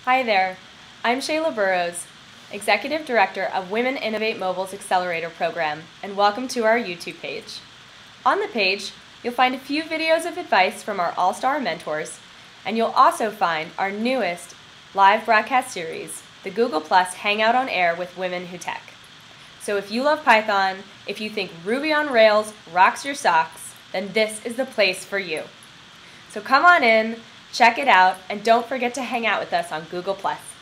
Hi there, I'm Shayla Burrows, Executive Director of Women Innovate Mobile's Accelerator Program, and welcome to our YouTube page. On the page, you'll find a few videos of advice from our all-star mentors, and you'll also find our newest live broadcast series, the Google+ Hangout on Air with Women Who Tech. So if you love Python, if you think Ruby on Rails rocks your socks, then this is the place for you. So come on in, check it out, and don't forget to hang out with us on Google+.